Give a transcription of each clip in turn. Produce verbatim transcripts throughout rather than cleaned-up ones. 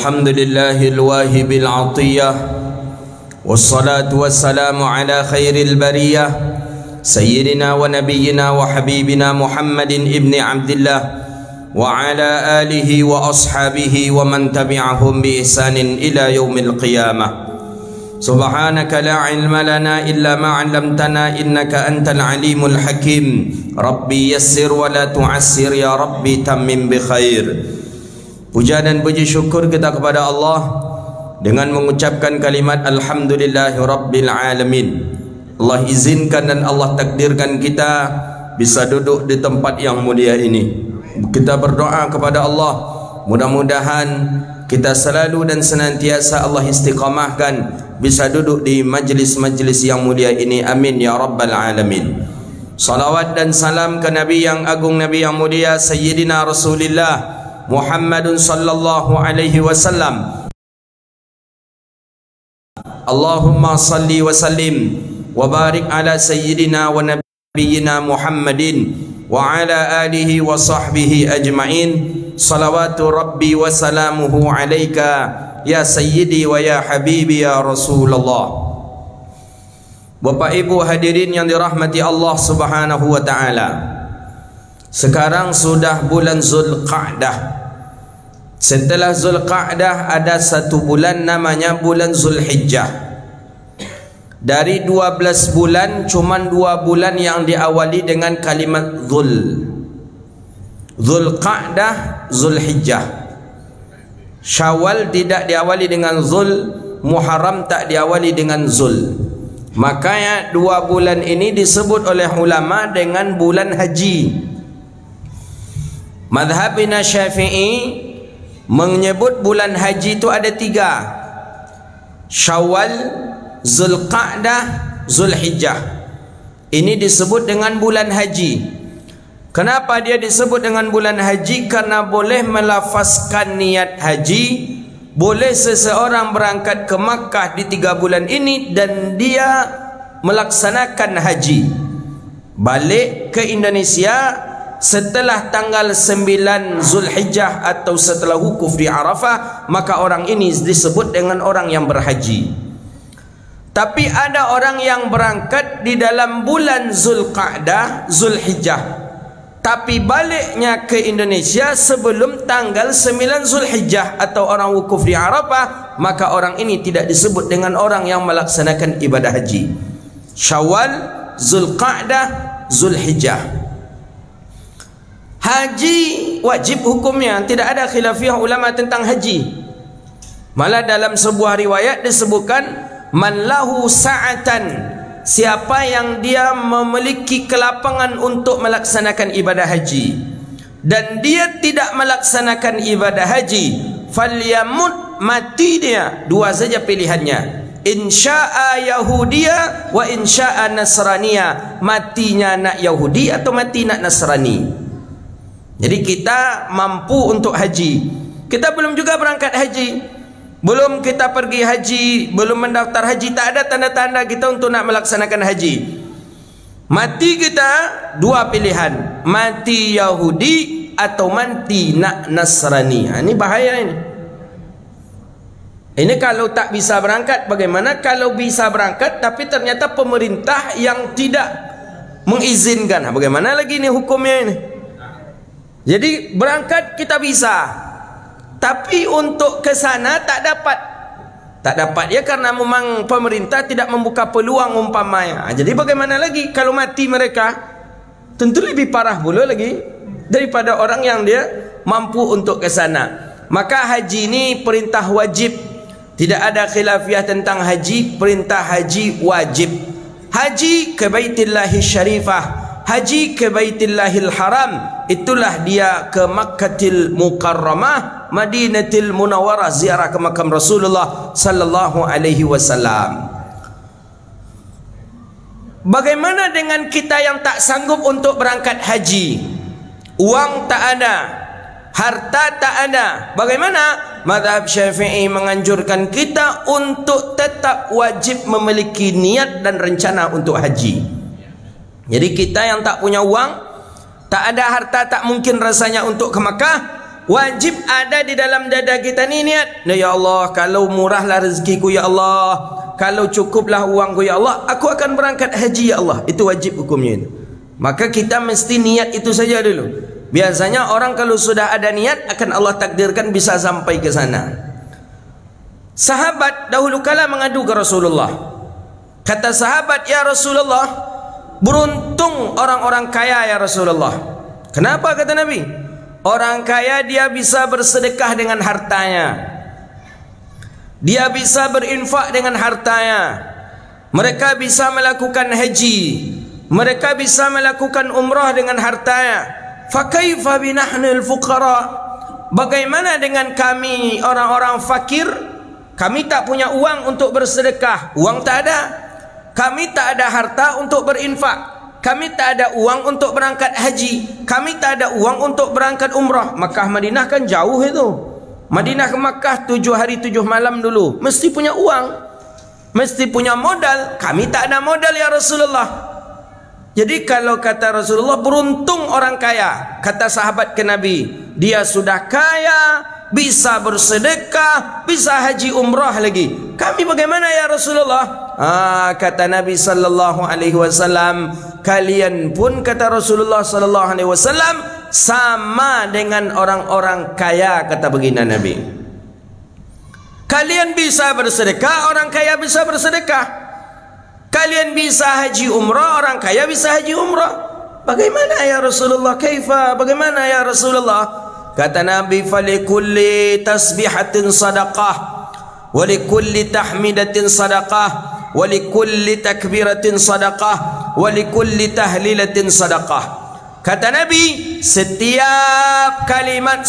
Alhamdulillahil wahibil atiyah, wassalatu wassalamu ala khairil bariyah, sayyidina wa nabiyyina wa habibina Muhammadin ibni Abdillah wa ala alihi wa ashabihi wa man tabi'ahum bi ihsanin ila yaumil qiyamah. Subhanaka la ilma lana illa ma 'allamtana innaka antal alimul hakim. Rabbi yassir wa la tu'assir ya Rabbi tammim bi khair. Puja dan puji syukur kita kepada Allah dengan mengucapkan kalimat Alhamdulillahi Rabbil Alamin. Allah izinkan dan Allah takdirkan kita bisa duduk di tempat yang mulia ini. Kita berdoa kepada Allah, mudah-mudahan kita selalu dan senantiasa Allah istiqamahkan bisa duduk di majlis-majlis yang mulia ini. Amin ya Rabbal Alamin. Salawat dan salam ke Nabi yang agung, Nabi yang mulia, Sayyidina Rasulullah Muhammadun sallallahu alaihi wasallam. Allahumma salli wa sallim wa barik ala sayyidina wa nabiyyina Muhammadin wa ala alihi wa sahbihi ajma'in. Salawatu rabbi wa salamuhu alaika ya sayyidi wa ya habibi ya Rasulullah. Bapak Ibu hadirin yang dirahmati Allah Subhanahu wa taala, sekarang sudah bulan Zulqa'dah. Setelah Zulqa'dah ada satu bulan namanya bulan Zulhijjah. Dari dua belas bulan cuma dua bulan yang diawali dengan kalimat Zul. Zulqa'dah, Zulhijjah. Syawal tidak diawali dengan Zul, Muharram tak diawali dengan Zul. Makanya dua bulan ini disebut oleh ulama dengan bulan haji. Madhabina Syafi'i menyebut bulan haji itu ada tiga: Syawal, Zulqa'dah, Zulhijjah. Ini disebut dengan bulan haji. Kenapa dia disebut dengan bulan haji? Karena boleh melafazkan niat haji, boleh seseorang berangkat ke Makkah di tiga bulan ini dan dia melaksanakan haji, balik ke Indonesia setelah tanggal sembilan Zulhijjah atau setelah wukuf di Arafah, maka orang ini disebut dengan orang yang berhaji. Tapi ada orang yang berangkat di dalam bulan Zulqa'dah, Zulhijjah, tapi baliknya ke Indonesia sebelum tanggal sembilan Zulhijjah atau orang wukuf di Arafah, maka orang ini tidak disebut dengan orang yang melaksanakan ibadah haji. Syawal, Zulqa'dah, Zulhijjah. Haji wajib hukumnya, tidak ada khilafiyah ulama tentang haji. Malah dalam sebuah riwayat disebutkan man lahu sa'atan, siapa yang dia memiliki kelapangan untuk melaksanakan ibadah haji dan dia tidak melaksanakan ibadah haji, falyamut, mati dia. Dua saja pilihannya, insya'a Yahudiya wa insya'a Nasraniya, matinya nak Yahudi atau mati nak Nasrani. Jadi kita mampu untuk haji, kita belum juga berangkat haji, belum kita pergi haji, belum mendaftar haji, tak ada tanda-tanda kita untuk nak melaksanakan haji. Mati kita dua pilihan, mati Yahudi atau mati nak Nasrani. Ha, ini bahaya ini. Ini kalau tak bisa berangkat bagaimana? Kalau bisa berangkat tapi ternyata pemerintah yang tidak mengizinkan, bagaimana lagi ini hukumnya ini? Jadi berangkat kita bisa, tapi untuk ke sana tak dapat. Tak dapat ya karena memang pemerintah tidak membuka peluang umpamanya. Jadi bagaimana lagi kalau mati mereka? Tentu lebih parah pula lagi daripada orang yang dia mampu untuk ke sana. Maka haji ini perintah wajib. Tidak ada khilafiyah tentang haji, perintah haji wajib. Haji ke Baitullahil Syarifah, haji ke Baitullahil Haram, itulah dia ke Makkatil Mukarramah, Madinatil Munawwarah, ziarah ke makam Rasulullah sallallahu alaihi wasallam. Bagaimana dengan kita yang tak sanggup untuk berangkat haji? Uang tak ada, harta tak ada. Bagaimana? Mazhab Syafi'i menganjurkan kita untuk tetap wajib memiliki niat dan rencana untuk haji. Jadi kita yang tak punya uang, tak ada harta, tak mungkin rasanya untuk ke Makkah, wajib ada di dalam dada kita ni niat, ya Allah, kalau murahlah rezekiku ya Allah, kalau cukuplah uangku ya Allah, aku akan berangkat haji ya Allah. Itu wajib hukumnya. Maka kita mesti niat itu saja dulu. Biasanya orang kalau sudah ada niat, akan Allah takdirkan bisa sampai ke sana. Sahabat dahulu kala mengadu ke Rasulullah. Kata sahabat, ya Rasulullah, beruntung orang-orang kaya ya Rasulullah. Kenapa kata Nabi? Orang kaya dia bisa bersedekah dengan hartanya, dia bisa berinfak dengan hartanya, mereka bisa melakukan haji, mereka bisa melakukan umrah dengan hartanya. Fakaifa binahnil fuqara? Bagaimana dengan kami orang-orang fakir? Kami tak punya uang untuk bersedekah, uang tak ada. Kami tak ada harta untuk berinfak, kami tak ada uang untuk berangkat haji, kami tak ada uang untuk berangkat umrah. Makkah Madinah kan jauh itu. Madinah ke Makkah tujuh hari tujuh malam dulu. Mesti punya uang, mesti punya modal. Kami tak ada modal ya Rasulullah. Jadi kalau kata Rasulullah, beruntung orang kaya. Kata sahabat ke Nabi, dia sudah kaya, bisa bersedekah, bisa haji umrah lagi. Kami bagaimana ya Rasulullah? Ah, kata Nabi sallallahu alaihi wasallam, kalian pun kata Rasulullah sallallahu alaihi wasallam sama dengan orang-orang kaya, kata baginda Nabi. Kalian bisa bersedekah, orang kaya bisa bersedekah. Kalian bisa haji umrah, orang kaya bisa haji umrah. Bagaimana ya Rasulullah? Kaifa? Bagaimana ya Rasulullah? Kata Nabi, falikulli tasbihatin sadaqah, walikulli tahmidatin sadaqah, walikulli takbiratin sadaqah, walikulli tahlilatin sadaqah. Kata Nabi, setiap kalimat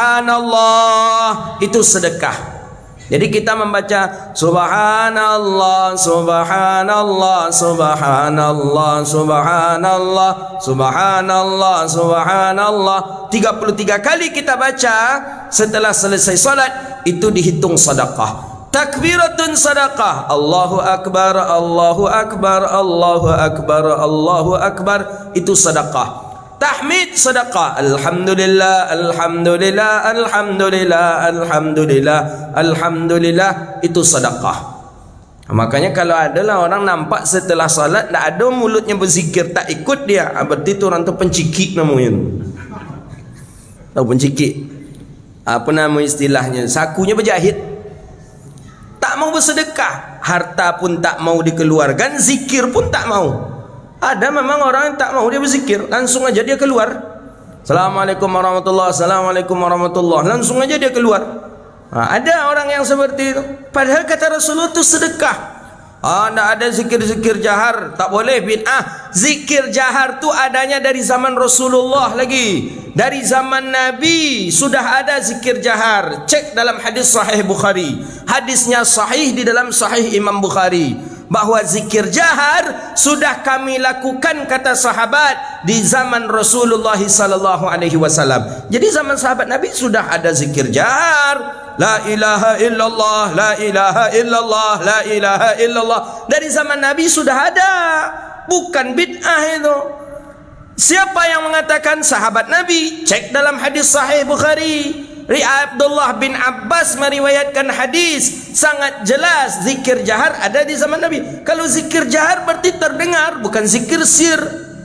subhanallah itu sedekah. Jadi kita membaca subhanallah, subhanallah, subhanallah, subhanallah, subhanallah, subhanallah, tiga puluh tiga kali kita baca setelah selesai salat, itu dihitung sedekah. Takbiratun sadaqah, Allahu akbar, Allahu akbar, Allahu akbar, Allahu akbar, itu sedekah. Tahmid sedekah, alhamdulillah, alhamdulillah, alhamdulillah, alhamdulillah, alhamdulillah, itu sedekah. Makanya kalau adalah orang nampak setelah salat tak ada mulutnya berzikir, tak ikut dia, berarti itu orang tu pencikik namanya. Tahu pencikik? Apa nama istilahnya? Sakunya berjahit. Tak mau bersedekah, harta pun tak mau dikeluarkan, zikir pun tak mau. Ada memang orang yang tak mau dia berzikir, langsung aja dia keluar. Assalamualaikum warahmatullahi wabarakatuh, Assalamualaikum warahmatullahi wabarakatuh, langsung aja dia keluar. Nah, ada orang yang seperti itu. Padahal kata Rasulullah itu sedekah. Ah, tidak ada zikir-zikir jahar, tak boleh, bid'ah. Zikir jahar tu adanya dari zaman Rasulullah lagi. Dari zaman Nabi sudah ada zikir jahar. Cek dalam hadis sahih Bukhari. Hadisnya sahih di dalam sahih Imam Bukhari. Bahwa zikir jahar sudah kami lakukan, kata sahabat, di zaman Rasulullah sallallahu alaihi wasallam. Jadi zaman sahabat Nabi sudah ada zikir jahar. La ilaha illallah, la ilaha illallah, la ilaha illallah. Dari zaman Nabi sudah ada. Bukan bid'ah itu. Siapa yang mengatakan sahabat Nabi? Cek dalam hadis sahih Bukhari. Abdullah bin Abbas meriwayatkan hadis sangat jelas, zikir jahar ada di zaman Nabi. Kalau zikir jahar berarti terdengar, bukan zikir sir.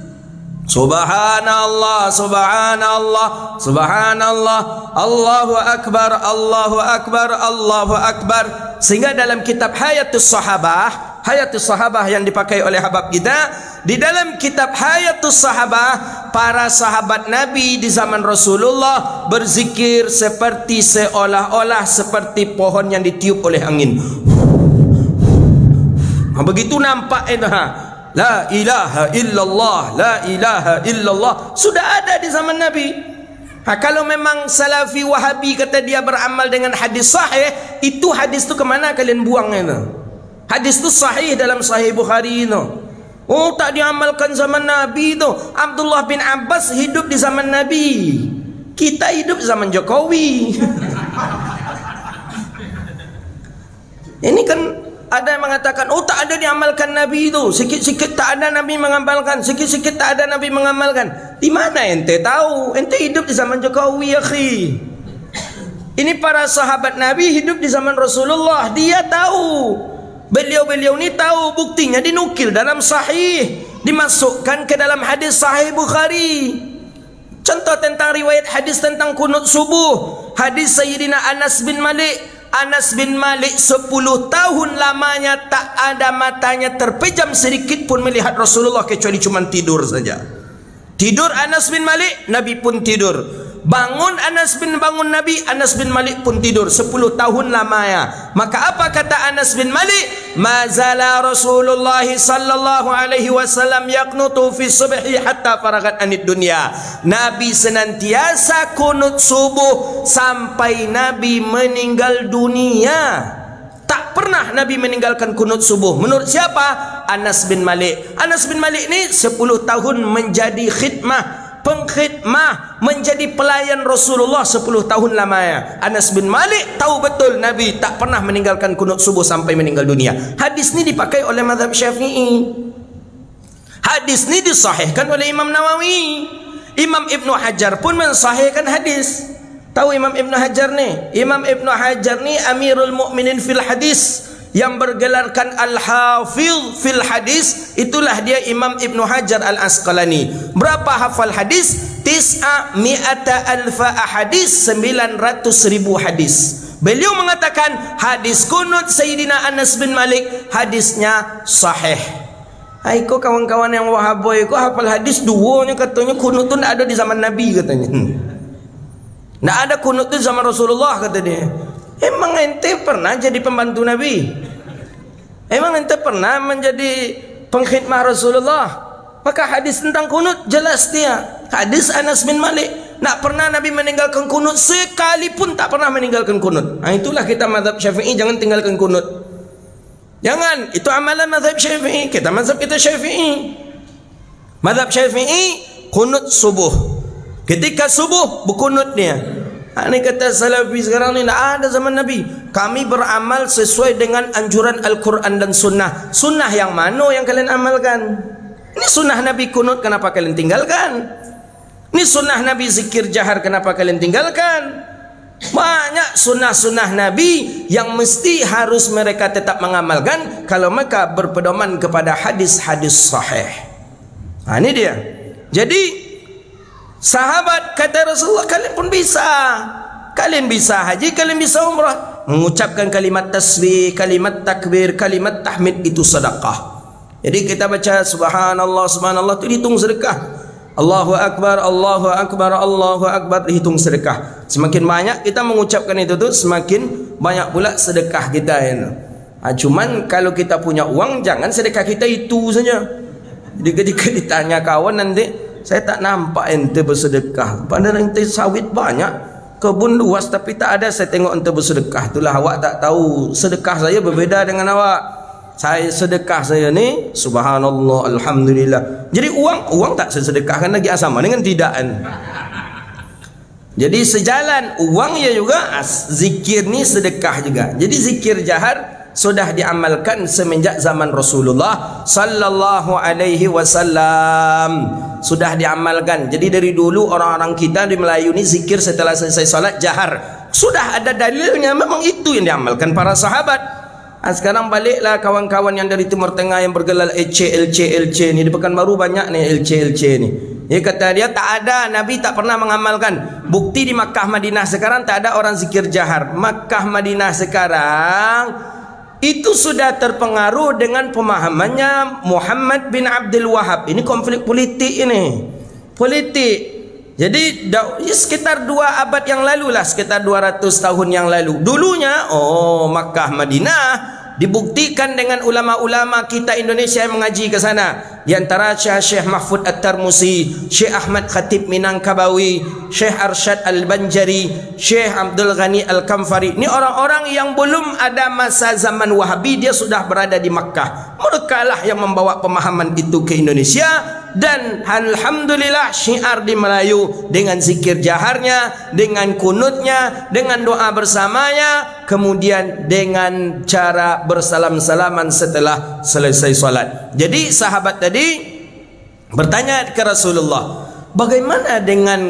Subhanallah, subhanallah, subhanallah, Allahu akbar, Allahu akbar, Allahu akbar. Sehingga dalam kitab Hayatus Sahabah, Hayatus Sahabah yang dipakai oleh habab kita, di dalam kitab Hayatus Sahabah, para sahabat Nabi di zaman Rasulullah berzikir seperti seolah-olah seperti pohon yang ditiup oleh angin. Begitu nampak itu, ha. La ilaha illallah, la ilaha illallah, sudah ada di zaman Nabi. Ha, kalau memang Salafi Wahabi kata dia beramal dengan hadis sahih, itu hadis tu kemana kalian buang itu? Hadis tu sahih dalam Sahih Bukhari itu. Oh, tak diamalkan zaman Nabi itu. Abdullah bin Abbas hidup di zaman Nabi, kita hidup zaman Jokowi. Ini kan ada yang mengatakan, oh tak ada diamalkan Nabi itu, sikit-sikit tak ada Nabi mengamalkan, sikit-sikit tak ada Nabi mengamalkan. Di mana ente tahu? Ente hidup di zaman Jokowi, akhi. Ini para sahabat Nabi hidup di zaman Rasulullah. Dia tahu. Beliau-beliau ni tahu. Buktinya dinukil dalam sahih, dimasukkan ke dalam hadis sahih Bukhari. Contoh tentang riwayat hadis tentang kunut subuh. Hadis Sayyidina Anas bin Malik. Anas bin Malik sepuluh tahun lamanya tak ada matanya terpejam sedikit pun melihat Rasulullah, kecuali cuma tidur saja. Tidur Anas bin Malik, Nabi pun tidur. Bangun Anas bin bangun Nabi, Anas bin Malik pun tidur. Sepuluh tahun lamanya. Maka apa kata Anas bin Malik? Mazala Rasulullah sallallahu alaihi wasallam yaqnutu fi subhi hatta faragat anid dunya. Nabi senantiasa kunut subuh sampai Nabi meninggal dunia. Tak pernah Nabi meninggalkan kunut subuh. Menurut siapa? Anas bin Malik. Anas bin Malik ni sepuluh tahun menjadi khidmah, pengkhidmah, menjadi pelayan Rasulullah sepuluh tahun lamanya. Anas bin Malik tahu betul Nabi tak pernah meninggalkan kunut subuh sampai meninggal dunia. Hadis ni dipakai oleh mazhab Syafi'i. Hadis ni disahihkan oleh Imam Nawawi. Imam Ibnu Hajar pun mensahihkan hadis. Tahu Imam Ibnu Hajar ni? Imam Ibnu Hajar ni Amirul Mukminin fil hadis, yang bergelarkan Al-Hafidh fil hadis. Itulah dia Imam Ibnu Hajar Al-Asqalani. Berapa hafal hadis? Tis'a mi'ata alfa ahadis, sembilan ratus ribu hadis. Beliau mengatakan hadis kunut Sayyidina Anas bin Malik, hadisnya sahih. Hai, kau kawan-kawan yang wahaboy, kau hafal hadis duanya, katanya kunut tu tak ada di zaman Nabi katanya. Hmm. Tak ada kunut tu zaman Rasulullah kata dia. Emang ente pernah jadi pembantu Nabi? Emang ente pernah menjadi pengkhidmah Rasulullah? Maka hadis tentang kunut jelas dia. Hadis Anas bin Malik. Tak pernah Nabi meninggalkan kunut, sekalipun tak pernah meninggalkan kunut. Nah, itulah kita mazhab Syafi'i, jangan tinggalkan kunut. Jangan, itu amalan mazhab Syafi'i. Kita mazhab kita Syafi'i. Mazhab Syafi'i kunut subuh. Ketika subuh berkunut dia. Ini kata Salafi sekarang ni, tak ada zaman Nabi. Kami beramal sesuai dengan anjuran Al-Quran dan Sunnah. Sunnah yang mana yang kalian amalkan? Ini sunnah Nabi kunut, kenapa kalian tinggalkan? Ini sunnah Nabi zikir jahar, kenapa kalian tinggalkan? Banyak sunnah-sunnah Nabi yang mesti harus mereka tetap mengamalkan kalau mereka berpedoman kepada hadis-hadis sahih. Nah, ini dia. Jadi sahabat kata Rasulullah, kalian pun bisa. Kalian bisa haji, kalian bisa umrah. Mengucapkan kalimat tasbih, kalimat takbir, kalimat tahmid itu sedekah. Jadi kita baca subhanallah, subhanallah itu dihitung sedekah. Allahu Akbar, Allahu Akbar, Allahu Akbar dihitung sedekah. Semakin banyak kita mengucapkan itu tuh, semakin banyak pula sedekah kita ya. Nah, cuman kalau kita punya uang, jangan sedekah kita itu saja. Jadi ketika ditanya kawan nanti, saya tak nampak ente bersedekah. Padahal ente sawit banyak, kebun luas, tapi tak ada saya tengok ente bersedekah. Itulah awak tak tahu. Sedekah saya berbeza dengan awak. Saya sedekah saya ni subhanallah, alhamdulillah. Jadi uang, uang tak saya sedekahkan lagi, sama dengan tidak kan. Jadi sejalan uang ya juga, zikir ni sedekah juga. Jadi zikir jahar sudah diamalkan semenjak zaman Rasulullah sallallahu alaihi wasallam. Sudah diamalkan. Jadi dari dulu orang-orang kita di Melayu ni zikir setelah selesai salat jahar. Sudah ada dalilnya, memang itu yang diamalkan para sahabat. Nah, sekarang baliklah kawan-kawan yang dari Timur Tengah yang bergelar L C L C L C ni, di Pekanbaru banyak nih L C L C ni. Dia kata dia tak ada, Nabi tak pernah mengamalkan. Bukti di Makkah Madinah sekarang tak ada orang zikir jahar. Makkah Madinah sekarang itu sudah terpengaruh dengan pemahamannya Muhammad bin Abdul Wahab. Ini konflik politik ini. Politik. Jadi sekitar dua abad yang lalu lah, sekitar dua ratus tahun yang lalu. Dulunya, oh Makkah Madinah dibuktikan dengan ulama-ulama kita Indonesia yang mengaji ke sana. Di antara Syekh Syekh Mahfud At-Tarmusi, Syekh Ahmad Khatib Minangkabawi, Syekh Arsyad Al-Banjari, Syekh Abdul Ghani Al-Kamfari. Ini orang-orang yang belum ada masa zaman Wahabi, dia sudah berada di Makkah. Mereka lah yang membawa pemahaman itu ke Indonesia. Dan alhamdulillah syiar di Melayu dengan zikir jaharnya, dengan kunutnya, dengan doa bersamanya, kemudian dengan cara bersalam-salaman setelah selesai salat. Jadi sahabat tadi bertanya ke Rasulullah, bagaimana dengan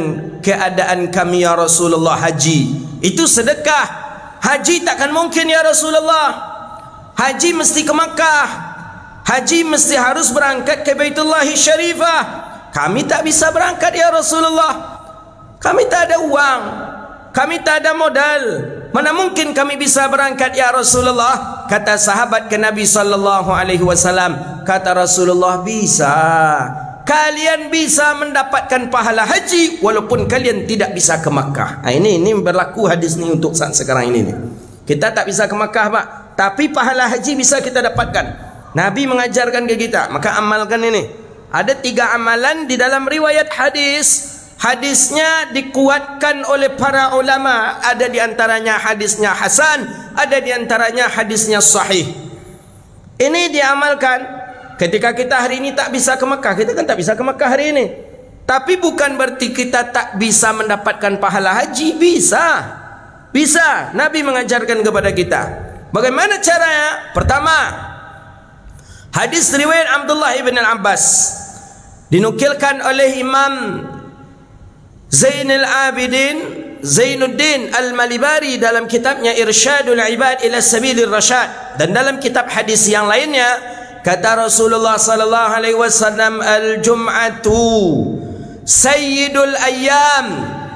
keadaan kami ya Rasulullah haji. Itu sedekah. Haji takkan mungkin ya Rasulullah. Haji mesti ke Makkah. Haji mesti harus berangkat ke Baitullah Syarifah. Kami tak bisa berangkat ya Rasulullah. Kami tak ada uang. Kami tak ada modal. Mana mungkin kami bisa berangkat ya Rasulullah? Kata sahabat ke Nabi sallallahu alaihi wasallam, kata Rasulullah, bisa. Kalian bisa mendapatkan pahala haji walaupun kalian tidak bisa ke Makkah. Nah, ini ini berlaku hadis ni untuk saat sekarang ini nih. Kita tak bisa ke Makkah, Pak, tapi pahala haji bisa kita dapatkan. Nabi mengajarkan ke kita, maka amalkan ini. Ada tiga amalan di dalam riwayat hadis. Hadisnya dikuatkan oleh para ulama. Ada di antaranya hadisnya hasan, ada di antaranya hadisnya sahih. Ini diamalkan. Ketika kita hari ini tak bisa ke Mekah, kita kan tak bisa ke Mekah hari ini, tapi bukan berarti kita tak bisa mendapatkan pahala haji. Bisa. Bisa. Nabi mengajarkan kepada kita. Bagaimana caranya? Pertama, hadis riwayat Abdullah ibn al-Abbas, dinukilkan oleh Imam Zainul Abidin Zainuddin Al-Malibari dalam kitabnya Irsyadul Ibad ila Sabilir Rasyad, dan dalam kitab hadis yang lainnya kata Rasulullah sallallahu alaihi wasallam, al-jum'atu sayyidul ayyam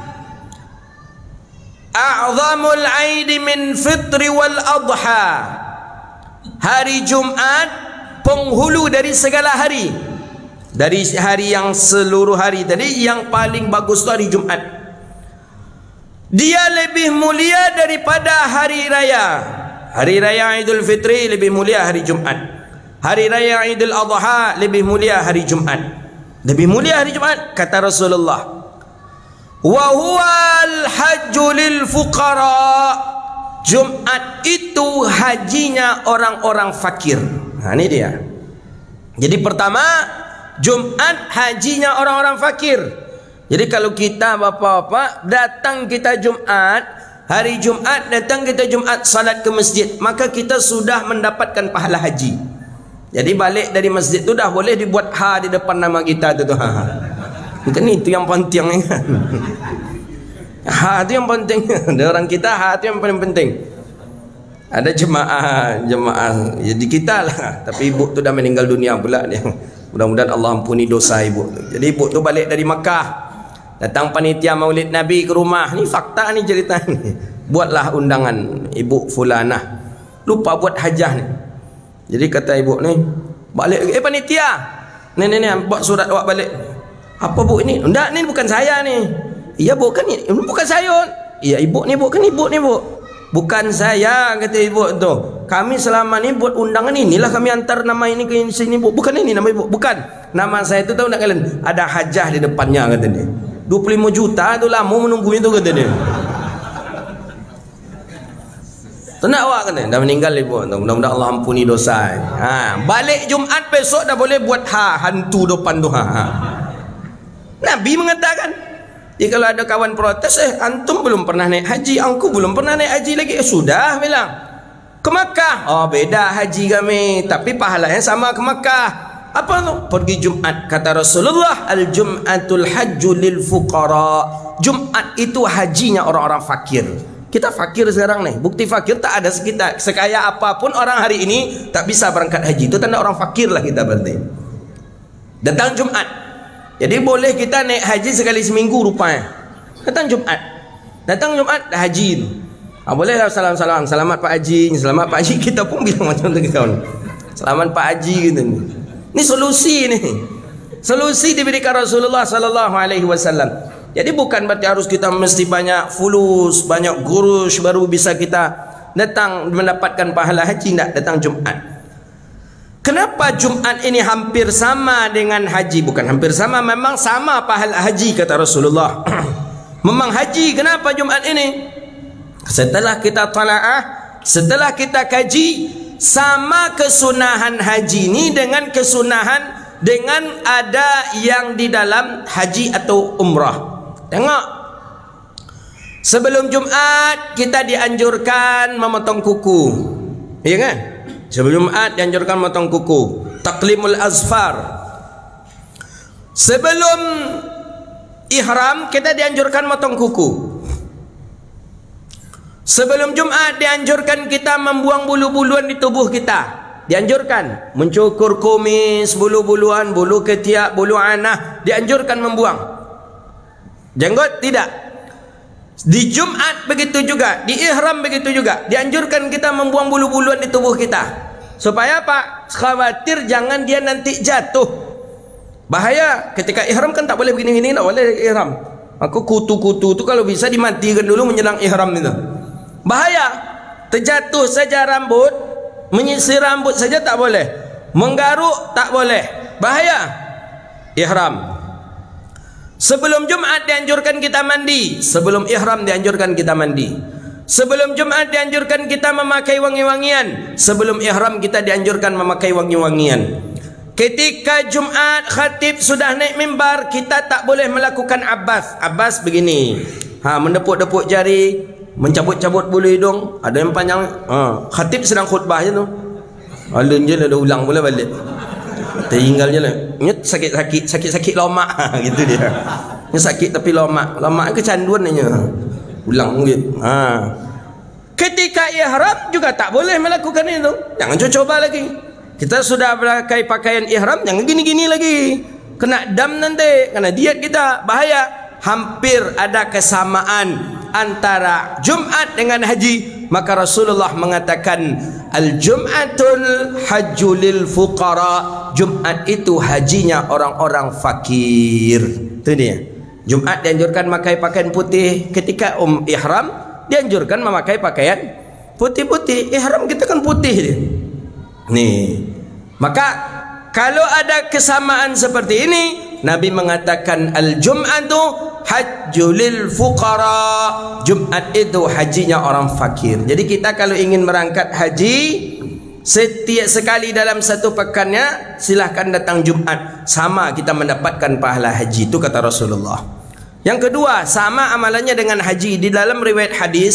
a'zamul 'aid min fitri wal adha. Hari Jumat penghulu dari segala hari. Dari hari yang seluruh hari tadi, yang paling bagus itu hari Jumat. Dia lebih mulia daripada hari raya. Hari raya Idul Fitri lebih mulia hari Jumat. Hari raya Idul Adha lebih mulia hari Jumat. Lebih mulia hari Jumat, kata Rasulullah. Wa huwal hajju lil fuqara. Jumat itu hajinya orang-orang fakir. Nah, ini dia. Jadi pertama, Jumat hajinya orang-orang fakir. Jadi kalau kita bapak-bapak datang kita Jumat, hari Jumat datang kita Jumat salat ke masjid, maka kita sudah mendapatkan pahala haji. Jadi balik dari masjid tu dah boleh dibuat ha di depan nama kita tu tu. Ha. Bukan itu yang penting kan. Ha itu yang penting. Ada orang kita ha itu yang paling penting. Ada jemaah jemaah jadi kita lah, tapi ibu tu dah meninggal dunia pula dia. Mudah-mudahan Allah ampuni dosa ibu tu. Jadi ibu tu balik dari Makkah, datang panitia Maulid Nabi ke rumah. Ni fakta ni cerita ni. Buatlah undangan ibu fulanah, lupa buat hajah ni. Jadi kata ibu ni, balik, eh panitia, ni ni ni buat surat awak balik. Apa bu ini? Enggak, ni bukan saya ni. Iya bu, kan ni bukan saya. Iya ibu ni bu, kan ibu ni bu. Bukan saya, kata ibu tu. Kami selama ni buat undangan inilah kami antar nama ini ke sini bu. Bukan ini nama ibu, bukan. Nama saya tu tahu tak kalian? Ada hajah di depannya, kata dia. dua puluh lima juta tu lama menunggu itu, kata dia. Tu nak awak, kata. Dah meninggal ibu. Mudah-mudahan Allah ampuni dosa. Ha, balik Jumat besok dah boleh buat ha hantu depan tu. Ha. ha. Nabi mengatakan, jadi kalau ada kawan protes, eh antum belum pernah naik haji, aku belum pernah naik haji lagi. Eh sudah bilang ke Makkah. Oh beda haji kami, tapi pahalanya sama ke Makkah. Apa tu? Pergi Jumat. Kata Rasulullah, al-jum'atul hajju lil fuqara. Jumat itu hajinya orang-orang fakir. Kita fakir sekarang nih. Bukti fakir tak ada sekitar. Sekaya apapun orang hari ini tak bisa berangkat haji. Itu tanda orang fakir lah kita berarti. Datang Jumat. Jadi boleh kita naik haji sekali seminggu rupanya. Datang Jumat. Datang Jumat dah haji. Ah, bolehlah salam-salam. Selamat Pak Haji. Selamat Pak Haji. Kita pun bilang macam tu kawan. Selamat Pak Haji gitu ni. Ini solusi ni. Solusi diberikan Rasulullah sallallahu alaihi wasallam. Jadi bukan berarti harus kita mesti banyak fulus, banyak gurus baru bisa kita datang mendapatkan pahala haji. Tak, datang Jumat. Kenapa Jumat ini hampir sama dengan haji? Bukan hampir sama, memang sama pahala haji kata Rasulullah. Memang haji. Kenapa Jumat ini? Setelah kita talaah, setelah kita kaji, sama kesunahan haji ini dengan kesunahan dengan ada yang di dalam haji atau umrah. Tengok, sebelum Jumat kita dianjurkan memotong kuku, iya kan? Sebelum Jumat dianjurkan memotong kuku, taklimul azfar. Sebelum ihram kita dianjurkan motong kuku. Sebelum Jumat dianjurkan kita membuang bulu-buluan di tubuh kita. Dianjurkan mencukur kumis, bulu-buluan, bulu ketiak, bulu anah, dianjurkan membuang. Jenggot tidak. Di Jumat begitu juga, di ihram begitu juga, dianjurkan kita membuang bulu-buluan di tubuh kita. Supaya apa? Khawatir jangan dia nanti jatuh. Bahaya. Ketika ihram kan tak boleh begini-gini, tak boleh ihram. Aku kutu-kutu tu kalau bisa dimatikan dulu menjelang ihram itu. Bahaya. Terjatuh saja rambut, menyisir rambut saja tak boleh, menggaruk tak boleh, bahaya. Ihram. Sebelum Jumat dianjurkan kita mandi. Sebelum ihram dianjurkan kita mandi. Sebelum Jumat dianjurkan kita memakai wangi-wangian. Sebelum ihram kita dianjurkan memakai wangi-wangian. Ketika Jumat khatib sudah naik mimbar, kita tak boleh melakukan abbas. Abbas begini, ha, mendepuk-depuk jari, mencabut-cabut bulu hidung. Ada yang panjang, ha, khatib sedang khutbah je tu, alun je lah, dah ulang pula balik, tinggal je lah. Nyet sakit-sakit, sakit-sakit lomak, gitu dia. Nyet sakit tapi lomak, lomak kecanduan aja. Ulang gitu. Ha. Ketika ihram juga tak boleh melakukan itu. Jangan coba lagi. Kita sudah pakai pakaian ihram, jangan gini-gini lagi. Kena dam nanti, kena diet kita, bahaya. Hampir ada kesamaan antara Jumat dengan haji. Maka Rasulullah mengatakan, al-Jum'atul hajjulil fuqara. Jumat itu hajinya orang-orang fakir. Itu dia. Jumat dianjurkan memakai pakaian putih. Ketika um ihram dianjurkan memakai pakaian putih-putih. Ihram kita kan putih dia. Nih. Maka kalau ada kesamaan seperti ini, Nabi mengatakan al-Jum'atu hajjulil fuqara. Jumat itu hajinya orang fakir. Jadi kita kalau ingin berangkat haji, setiap sekali dalam satu pekannya silahkan datang Jumat, sama kita mendapatkan pahala haji. Itu kata Rasulullah. Yang kedua, sama amalannya dengan haji. Di dalam riwayat hadis,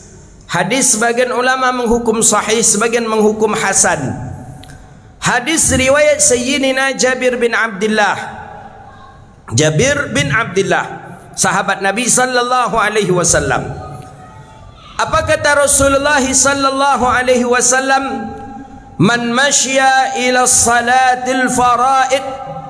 hadis sebagian ulama menghukum sahih, sebagian menghukum hasan. Hadis riwayat Sayyidina Jabir bin Abdullah. Jabir bin Abdullah, sahabat Nabi sallallahu alaihi wasallam. Apa kata Rasulullah sallallahu alaihi wasallam? Man masya ila salatil faraid.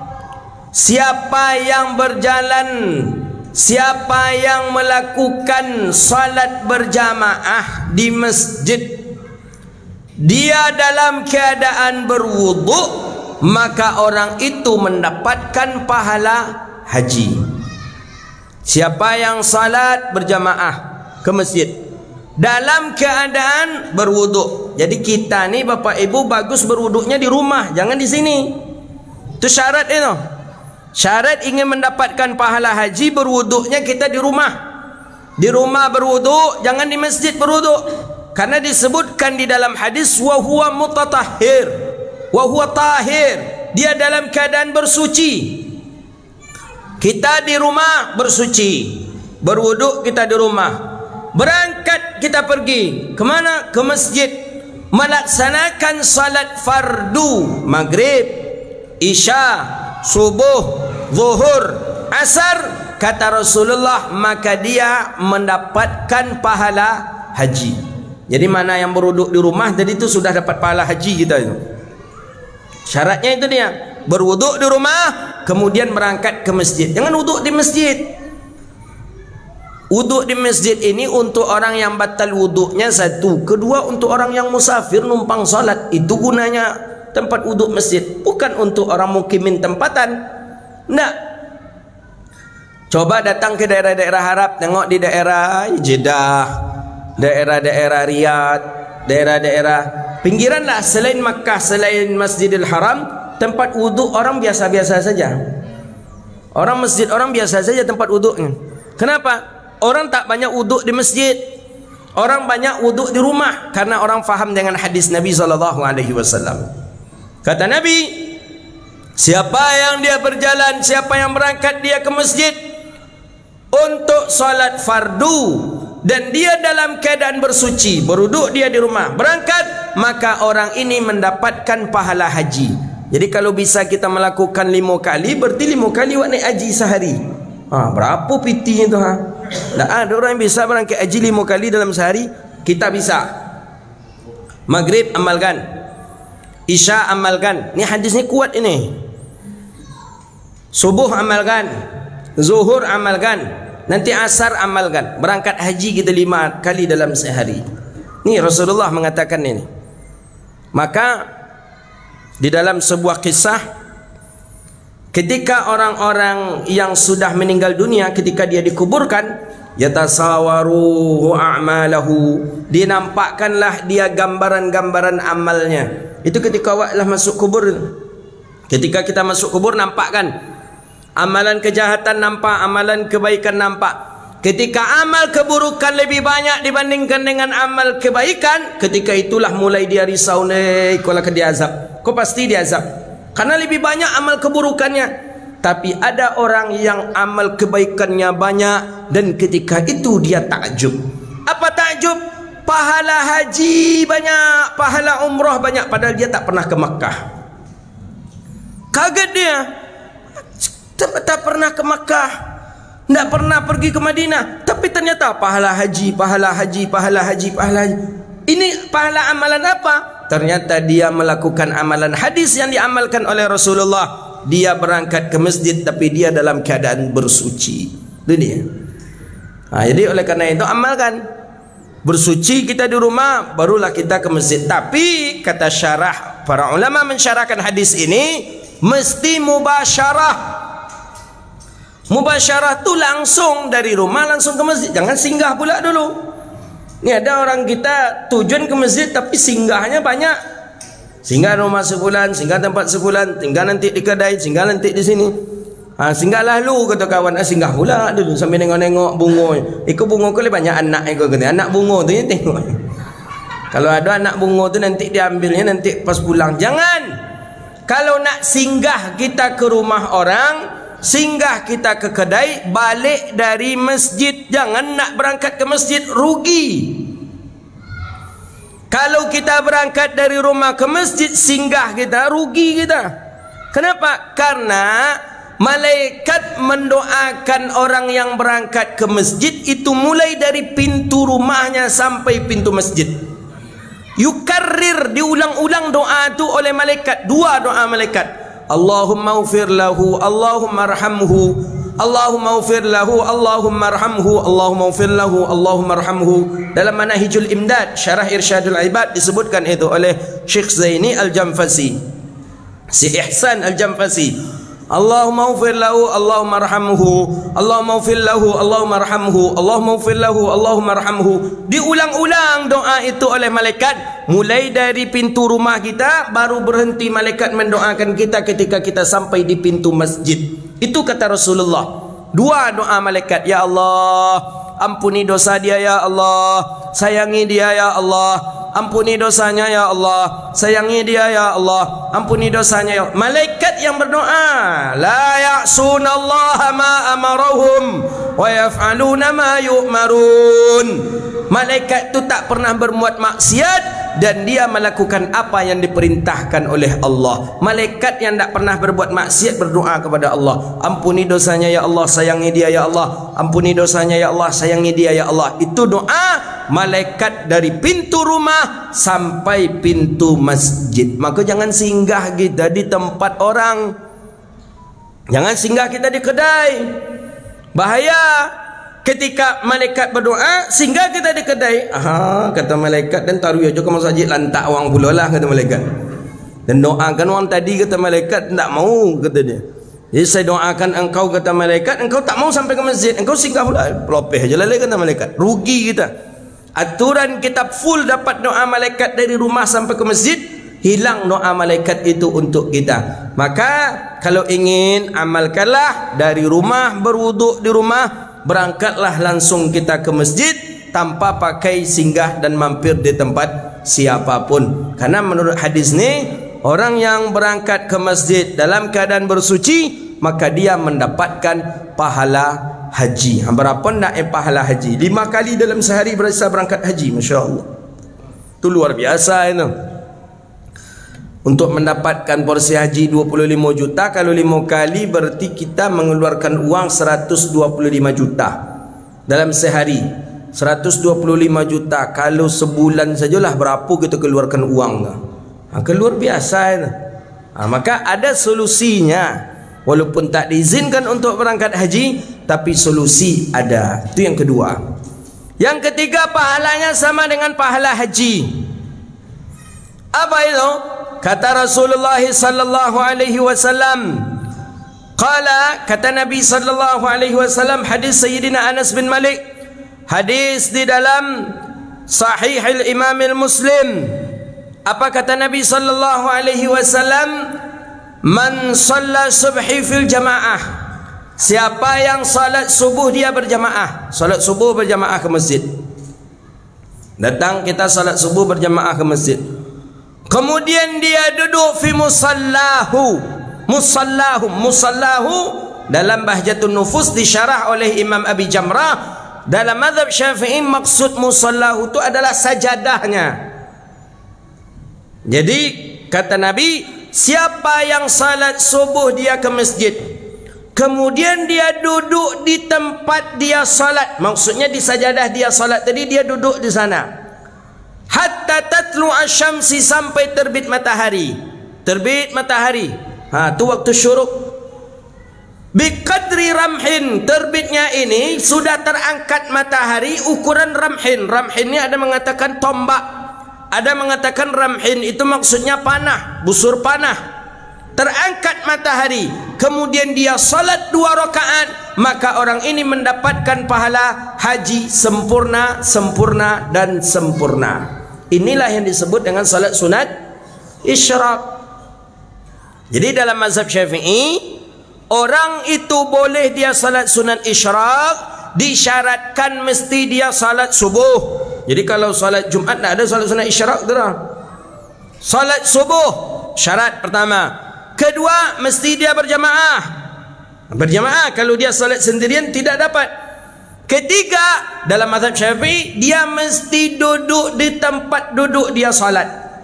Siapa yang berjalan, siapa yang melakukan salat berjamaah di masjid, dia dalam keadaan berwudu, maka orang itu mendapatkan pahala haji. Siapa yang salat berjamaah ke masjid dalam keadaan berwudu. Jadi kita ni Bapak Ibu bagus berwuduknya di rumah, jangan di sini. Itu syarat itu. Syarat ingin mendapatkan pahala haji, berwuduknya kita di rumah. Di rumah berwuduk, jangan di masjid berwuduk. Karena disebutkan di dalam hadis wa huwa mutatahhir, wa huwa tahir, dia dalam keadaan bersuci. Kita di rumah bersuci, berwuduk kita di rumah. Berangkat kita pergi kemana? Ke masjid, melaksanakan salat fardu, maghrib, isya, subuh, zuhur, asar. Kata Rasulullah, maka dia mendapatkan pahala haji. Jadi mana yang berwuduk di rumah, jadi itu sudah dapat pahala haji kita itu. Syaratnya itu dia, berwuduk di rumah, kemudian berangkat ke masjid. Jangan wuduk di masjid. Wuduk di masjid ini untuk orang yang batal wuduknya satu. Kedua, untuk orang yang musafir numpang salat. Itu gunanya tempat wuduk masjid, bukan untuk orang mukimin tempatan. Tidak. Coba datang ke daerah-daerah Arab, tengok di daerah Jeddah, daerah-daerah Riyadh, daerah-daerah pinggiran lah selain Makkah, selain Masjidil Haram, tempat wuduk orang biasa-biasa saja. Orang masjid orang biasa saja tempat wuduknya. Kenapa? Orang tak banyak wuduk di masjid. Orang banyak wuduk di rumah karena orang faham dengan hadis Nabi sallallahu alaihi wasallam. Kata Nabi, siapa yang dia berjalan, siapa yang berangkat dia ke masjid untuk salat fardu dan dia dalam keadaan bersuci, berwuduk dia di rumah, berangkat, maka orang ini mendapatkan pahala haji. Jadi kalau bisa kita melakukan lima kali, berarti lima kali buat naik haji sehari. Ha, berapa pitinya tu ha? Tak ada orang yang bisa berangkat haji lima kali dalam sehari. Kita bisa. Maghrib amalkan, Isya amalkan. Ni hadis ni kuat ini. Subuh amalkan, Zuhur amalkan, nanti asar amalkan. Berangkat haji kita lima kali dalam sehari. Ni Rasulullah mengatakan ini. Maka di dalam sebuah kisah, ketika orang-orang yang sudah meninggal dunia, ketika dia dikuburkan, yatasawaru a'malahu, dinampakkanlah dia gambaran-gambaran amalnya. Itu ketika awaklah masuk kubur. Ketika kita masuk kubur, nampakkan amalan kejahatan nampak, amalan kebaikan nampak. Ketika amal keburukan lebih banyak dibandingkan dengan amal kebaikan, ketika itulah mulai dia risau, nih kalau ke dia azab. Kau pasti dia azab karena lebih banyak amal keburukannya. Tapi ada orang yang amal kebaikannya banyak, dan ketika itu dia takjub. Apa takjub? Pahala haji banyak, pahala umrah banyak, padahal dia tak pernah ke Makkah. Kaget dia, tak, tak pernah ke Makkah, tak pernah pergi ke Madinah, tapi ternyata pahala haji, pahala haji, pahala haji, pahala haji. Ini pahala amalan apa? Ternyata dia melakukan amalan hadis yang diamalkan oleh Rasulullah. Dia berangkat ke masjid tapi dia dalam keadaan bersuci. Itu dia. Nah, jadi oleh karena itu amalkan. Bersuci kita di rumah, barulah kita ke masjid. Tapi kata syarah, para ulama mensyarahkan hadis ini, mesti mubasyarah. Mubasyarah tu langsung dari rumah langsung ke masjid. Jangan singgah pula dulu. Ni ada orang kita tujuan ke masjid tapi singgahnya banyak. Singgah rumah sebulan, singgah tempat sebulan, tinggal nanti di kedai, singgah nanti di sini. Ha, singgahlah lu kata kawan, ah, singgah pula dulu sambil nengok-nengok bunga. Iko bunga kau lebih banyak anak iko kata. Anak bunga tu ya tengok. Kalau ada anak bunga tu nanti diambilnya nanti pas pulang. Jangan. Kalau nak singgah kita ke rumah orang, singgah kita ke kedai, balik dari masjid. Jangan nak berangkat ke masjid, rugi. Kalau kita berangkat dari rumah ke masjid, singgah kita, rugi kita. Kenapa? Karena malaikat mendoakan orang yang berangkat ke masjid itu mulai dari pintu rumahnya sampai pintu masjid. Yukarrir, diulang-ulang doa itu oleh malaikat. Dua doa malaikat. Allahumma ufir lahu, Allahumma arhamhu, Allahumma ufir lahu, Allahumma arhamhu, Allahumma ufir lahu, Allahumma arhamhu. Dalam Manahijul Imdad, Syarah Irsyadul Ibad, disebutkan itu oleh Syekh Zaini Al-Jamfasi, Si Ihsan Al-Jamfasi. Allahumma ufir lahu, Allahumma arhamhu, Allahumma ufir lahu, Allahumma arhamhu, Allahumma ufir lahu, Allahumma arhamhu. Diulang-ulang doa itu oleh malaikat mulai dari pintu rumah kita, baru berhenti malaikat mendoakan kita ketika kita sampai di pintu masjid. Itu kata Rasulullah. Dua doa malaikat. Ya Allah, ampuni dosa dia ya Allah, sayangi dia ya Allah, ampuni dosanya ya Allah, sayangi dia ya Allah, ampuni dosanya ya Allah. Malaikat yang berdoa, la ya'sunallaha ma amarahum wa yaf'aluna ma yu'marun. Malaikat itu tak pernah berbuat maksiat dan dia melakukan apa yang diperintahkan oleh Allah. Malaikat yang tak pernah berbuat maksiat berdoa kepada Allah, ampuni dosanya ya Allah, sayangi dia ya Allah, ampuni dosanya ya Allah, sayangi dia ya Allah. Itu doa malaikat dari pintu rumah sampai pintu masjid. Maka jangan singgah kita di tempat orang, jangan singgah kita di kedai. Bahaya ketika malaikat berdoa, singgah kita di kedai. Aha, kata malaikat, dan taruh aja ke masjid lantak orang pula lah, kata malaikat. Dan doakan orang tadi, kata malaikat, tak mau, kata dia. Jadi saya doakan engkau, kata malaikat, engkau tak mau sampai ke masjid, engkau singgah pula. Pelopeh aja lah, kata malaikat. Rugi kita. Aturan kita full dapat doa malaikat dari rumah sampai ke masjid, hilang doa malaikat itu untuk kita. Maka kalau ingin, amalkanlah dari rumah, berwuduk di rumah, berangkatlah langsung kita ke masjid tanpa pakai singgah dan mampir di tempat siapapun. Karena menurut hadis ni, orang yang berangkat ke masjid dalam keadaan bersuci, maka dia mendapatkan pahala haji. Berapa nak eh pahala haji? Lima kali dalam sehari berasa berangkat haji. Masya Allah. Itu luar biasa itu. Untuk mendapatkan porsi haji dua puluh lima juta, kalau lima kali berarti kita mengeluarkan uang seratus dua puluh lima juta dalam sehari. Seratus dua puluh lima juta kalau sebulan sajalah berapa kita keluarkan uang. Ha, keluar biasa itu. Ha, maka ada solusinya. Walaupun tak diizinkan untuk berangkat haji, tapi solusi ada. Itu yang kedua. Yang ketiga, pahalanya sama dengan pahala haji. Apa itu? Kata Rasulullah sallallahu alaihi wasallam, qala, kata Nabi sallallahu alaihi wasallam, hadis Sayyidina Anas bin Malik, hadis di dalam Sahih al-Imam al-Muslim. Apa kata Nabi sallallahu alaihi wasallam? Man shalla subhi fil jamaah, siapa yang salat subuh dia berjamaah. Salat subuh berjamaah ke masjid. Datang kita salat subuh berjamaah ke masjid. Kemudian dia duduk fi musallahu. Musallahu, musallahu dalam Bahjatun Nufus disyarah oleh Imam Abi Jamrah. Dalam mazhab Syafi'i maksud musallahu itu adalah sajadahnya. Jadi kata Nabi, siapa yang salat subuh dia ke masjid, kemudian dia duduk di tempat dia salat, maksudnya di sajadah dia salat tadi, dia duduk di sana hatta tatlu asyamsi, sampai terbit matahari. Terbit matahari, ha, tu waktu syuruk. Biqadri ramhin, terbitnya ini sudah terangkat matahari ukuran ramhin. Ramhin ini ada mengatakan tombak, ada mengatakan ramhin itu maksudnya panah, busur panah. Terangkat matahari, kemudian dia salat dua rakaat, maka orang ini mendapatkan pahala haji sempurna, sempurna dan sempurna. Inilah yang disebut dengan salat sunat isyraq. Jadi dalam mazhab Syafi'i, orang itu boleh dia salat sunat isyraq, disyaratkan mesti dia salat subuh. Jadi kalau salat Jumat tak ada salat sunat isyraq tu dah. Salat subuh syarat pertama. Kedua, mesti dia berjamaah. Berjamaah, kalau dia salat sendirian tidak dapat. Ketiga, dalam mazhab Syafi'i, dia mesti duduk di tempat duduk dia salat.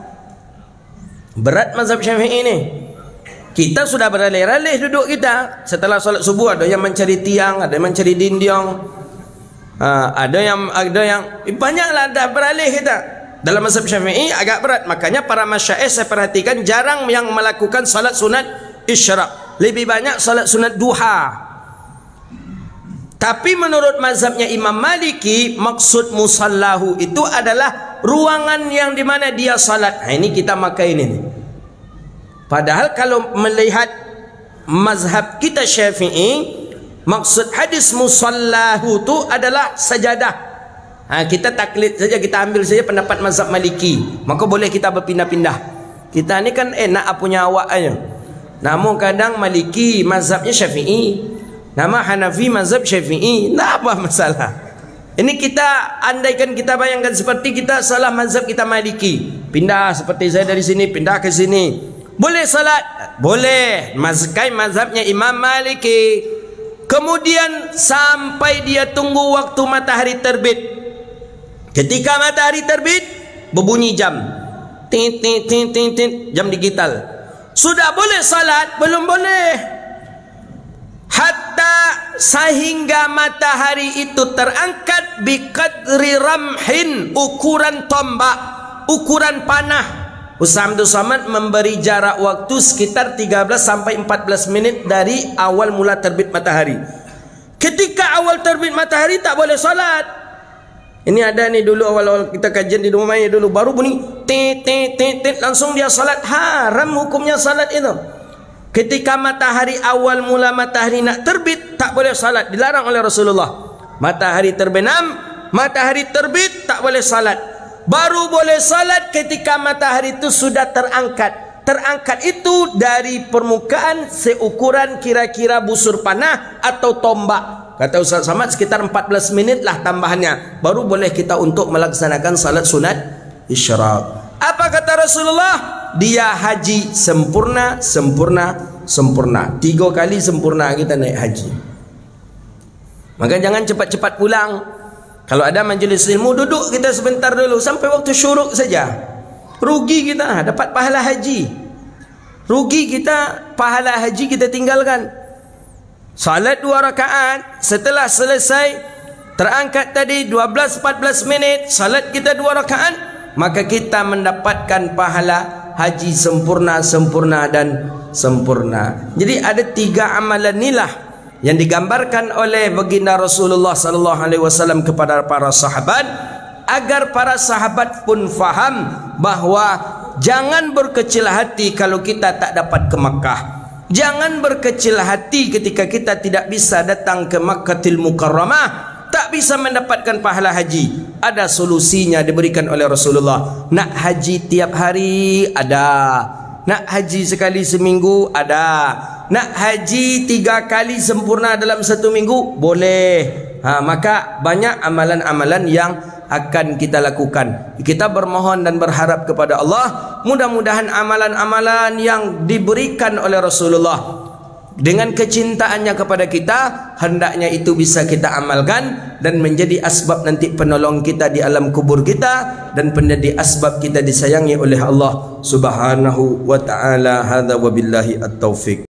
Berat mazhab Syafi'i ni. Kita sudah beralih-alih duduk kita. Setelah salat subuh ada yang mencari tiang, ada yang mencari dinding. Ha, ada yang ada yang banyaklah dah beralih kita. Dalam mazhab Syafi'i agak berat, makanya para masyayikh saya perhatikan jarang yang melakukan salat sunat isyraq, lebih banyak salat sunat duha. Tapi menurut mazhabnya Imam Maliki, maksud musallahu itu adalah ruangan yang di mana dia salat. Nah, ini kita makai ini. Padahal kalau melihat mazhab kita Syafi'i, maksud hadis musallahu itu adalah sajadah. Ha, kita taklid saja, kita ambil saja pendapat mazhab Maliki, maka boleh kita berpindah-pindah. Kita ni kan enak punya awak aja. Namun kadang Maliki mazhabnya Syafi'i, nama Hanafi mazhab Syafi'i, tak apa masalah. Ini kita andaikan kita bayangkan seperti kita salah mazhab kita Maliki, pindah seperti saya dari sini pindah ke sini, boleh salat? Boleh, mazhab mazhabnya Imam Maliki. Kemudian sampai dia tunggu waktu matahari terbit. Ketika matahari terbit, berbunyi jam, tin tin tin tin tin, jam digital. Sudah boleh salat? Belum boleh. Hatta sehingga matahari itu terangkat biqadri ramhin, ukuran tombak, ukuran panah. Ustaz Abdul Samad memberi jarak waktu sekitar tiga belas sampai empat belas menit dari awal mula terbit matahari. Ketika awal terbit matahari tak boleh salat. Ini ada ni dulu awal-awal kita kajian di rumah ya dulu, baru bunyi tit tit tit tit, langsung dia salat. Haram hukumnya salat itu. Ketika matahari awal mula matahari nak terbit tak boleh salat, dilarang oleh Rasulullah. Matahari terbenam, matahari terbit tak boleh salat. Baru boleh salat ketika matahari itu sudah terangkat. Terangkat itu dari permukaan seukuran kira-kira busur panah atau tombak. Kata Ustaz Samad sekitar empat belas menit lah tambahannya, baru boleh kita untuk melaksanakan salat sunat isyraq. Apa kata Rasulullah? Dia haji sempurna, sempurna, sempurna. Tiga kali sempurna kita naik haji. Maka jangan cepat-cepat pulang. Kalau ada majlis ilmu, duduk kita sebentar dulu sampai waktu syuruk saja. Rugi kita, dapat pahala haji. rugi kita, pahala haji kita tinggalkan. Salat dua rakaat, setelah selesai terangkat tadi dua belas empat belas minit, salat kita dua rakaat, maka kita mendapatkan pahala haji sempurna, sempurna dan sempurna. Jadi ada tiga amalan inilah yang digambarkan oleh baginda Rasulullah sallallahu alaihi wasallam kepada para sahabat, agar para sahabat pun faham bahawa jangan berkecil hati kalau kita tak dapat ke Makkah. Jangan berkecil hati ketika kita tidak bisa datang ke Makkahul Mukarramah, tak bisa mendapatkan pahala haji. Ada solusinya diberikan oleh Rasulullah. Nak haji tiap hari ada, nak haji sekali seminggu ada, nak haji tiga kali sempurna dalam satu minggu boleh. Ha, maka banyak amalan-amalan yang akan kita lakukan. Kita bermohon dan berharap kepada Allah, mudah-mudahan amalan-amalan yang diberikan oleh Rasulullah dengan kecintaannya kepada kita, hendaknya itu bisa kita amalkan dan menjadi asbab nanti penolong kita di alam kubur kita, dan menjadi asbab kita disayangi oleh Allah Subhanahu wa taala. Hadza wabillahi at-taufiq.